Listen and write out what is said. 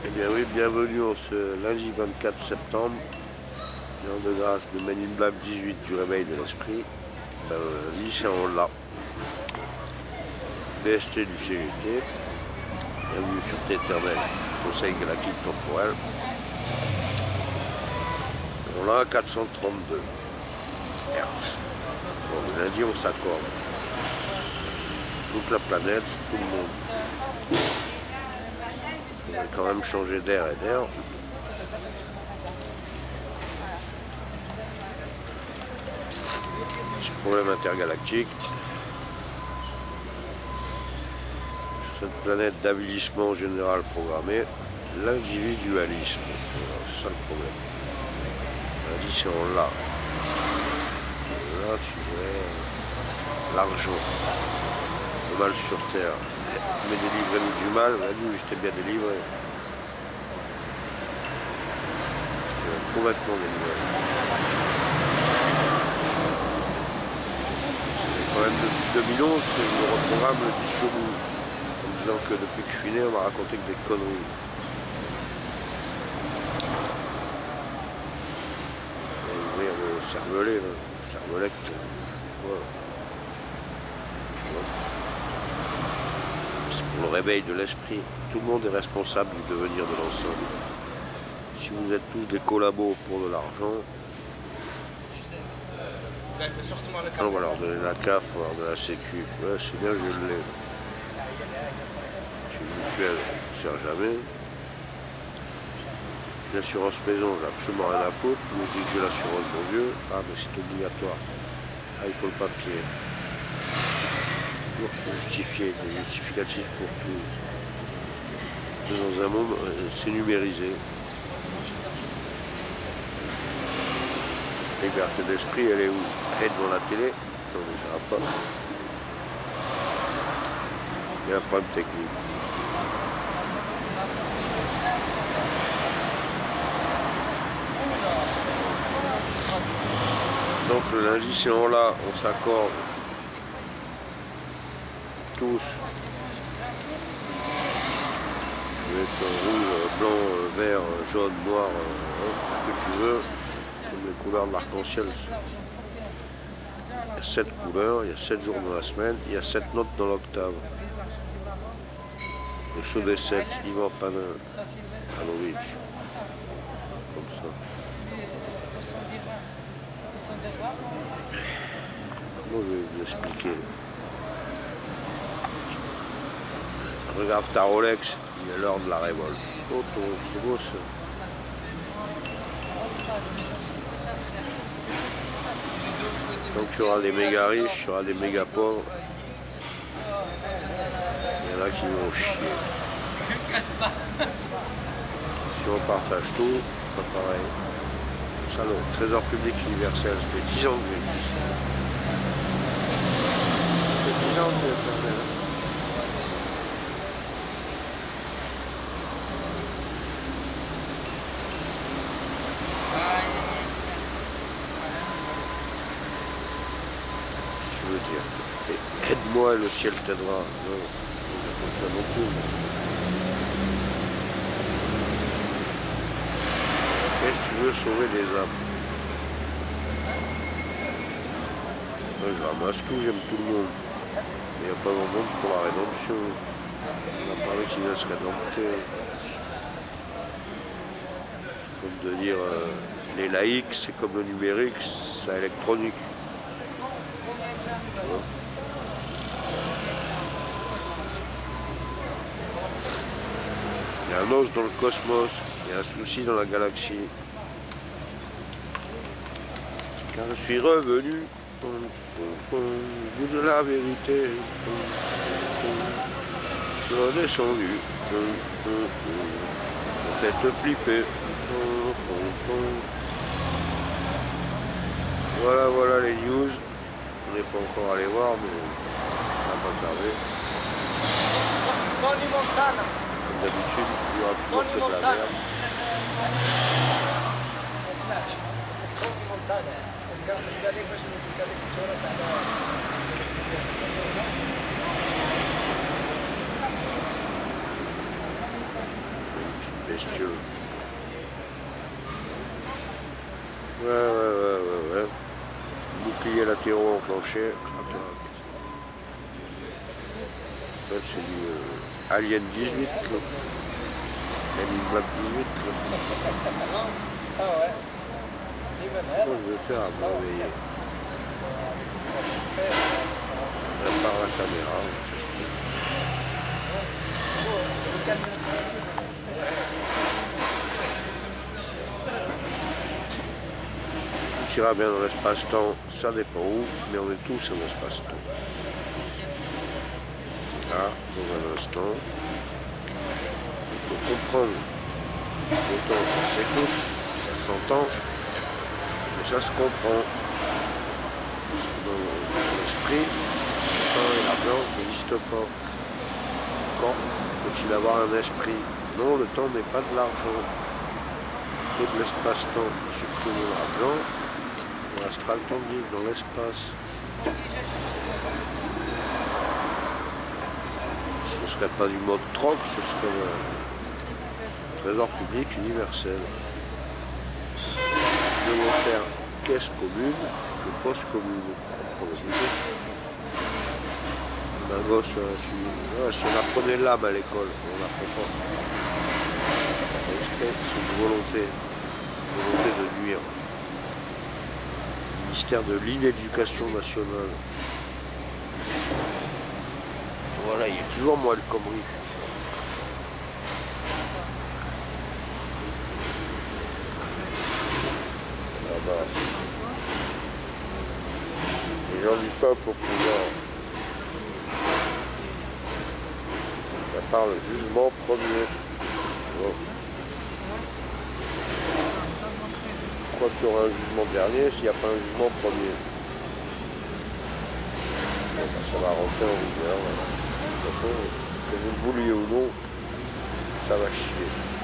Eh bien oui, bienvenue en ce lundi 24 septembre, l'an de grâce de Men in Black 18 du réveil de l'esprit. Lycéen là, BST du CGT, bienvenue sur Téternel, Conseil Galactique Temporel. On l'a 432 Hertz. Bon, le lundi on s'accorde. Toute la planète, tout le monde. On va quand même changer d'air et d'air. Petit problème intergalactique. Cette planète d'avilissement général programmé, l'individualisme. C'est ça le problème. L'addition là. Là, tu vois, l'argent. Le mal sur terre. Mais délivrez-nous du mal, vas-y, je t'ai bien délivré. Complètement délivré. C'est quand même depuis 2011 que je reprogramme le disque bout. En disant que depuis que je suis né, on m'a raconté que des conneries. Ouvrir le cervelet, le cervelecte. Voilà. Pour le réveil de l'esprit, tout le monde est responsable du devenir de l'ensemble. Si vous êtes tous des collabos pour de l'argent, on va leur donner la CAF, on va leur donner la Sécu. Ouais, c'est bien, je l'ai. Je suis mutuelle, ça ne sert jamais. L'assurance maison, j'ai absolument rien à foutre. Je me dis que j'ai l'assurance, mon Dieu. Ah, mais c'est obligatoire. Ah, il faut le papier. Toujours justifier, des justificatifs pour tout. Dans un monde, c'est numérisé. La liberté d'esprit, elle est où? Elle est devant la télé. Non, mais ça va pas. Il y a un problème technique. Donc le lundi, si on l'a, on s'accorde. Tous. Je vais être rouge, blanc, vert, jaune, noir, ce que tu veux. Comme les couleurs de l'arc-en-ciel. Il y a 7 couleurs, il y a 7 jours dans la semaine, il y a 7 notes dans l'octave. Le show des 7, Ivan Panin, Halovic. Comme ça. Comment je vais vous expliquer? Regarde ta Rolex, il est l'heure de la révolte. Oh, c'est beau ça. Donc il y aura des méga riches, il y aura des méga pauvres. Il y en a qui vont chier. Si on partage tout, c'est pas pareil. Ça, le trésor public universel, ça fait 10 ans que j'ai dit. Ça fait 10 ans que j'ai fait. Dire. Aide-moi, le ciel t'aidera. Non, pas non plus. Qu'est-ce que tu veux sauver des âmes? Moi, je ramasse tout, j'aime tout le monde. Mais il n'y a pas grand monde pour la rédemption. On a parlé qu'il va se rédempter. Comme de dire, les laïcs, c'est comme le numérique, c'est électronique. Il y a un os dans le cosmos, il y a un souci dans la galaxie. Car je suis revenu au bout de la vérité. Je suis redescendu. Faites flipper. Voilà les news. On n'est pas encore allé voir, mais ça va pas tarder. Tony Montana. Comme d'habitude, il y aura toujours que de la merde. Tony Montana. كانت لذلك باش نبدا لك الصوره تاع bestiole. Ouais. Boucliers latéraux enclenchés. En fait, c'est du Alien 18, là. Alien Map 18, là. Ah ouais. Comment je vais faire à me réveiller? Par la caméra. Tout ira bien dans l'espace-temps, ça dépend où, mais on est tous en espace-temps. Là, dans un instant, il faut comprendre le temps, ça s'écoute, ça s'entend, mais ça se comprend. Dans l'esprit, le temps et l'argent n'existent pas. Quand faut-il avoir un esprit? Non, le temps n'est pas de l'argent. C'est de l'espace-temps. Supprimons l'argent, on restera le temps de vivre dans l'espace. Ce ne serait pas du mode troc, ce serait le trésor public universel. Nous devons faire caisse commune et poste commune. Ma gosse, si on apprenait l'âme à l'école, on l'apprend pas. C'est une volonté de nuire. Le ministère de l'Inéducation nationale. Voilà, il y a toujours moins de conneries. Là-bas. Les gens du peuple au pouvoir. Ça parle jugement premier. Bon. Pourquoi qu'il y aura un jugement dernier s'il n'y a pas un jugement premier? Bon, ça va rentrer en vigueur. Voilà. De toute façon, que vous le vouliez ou non, ça va chier.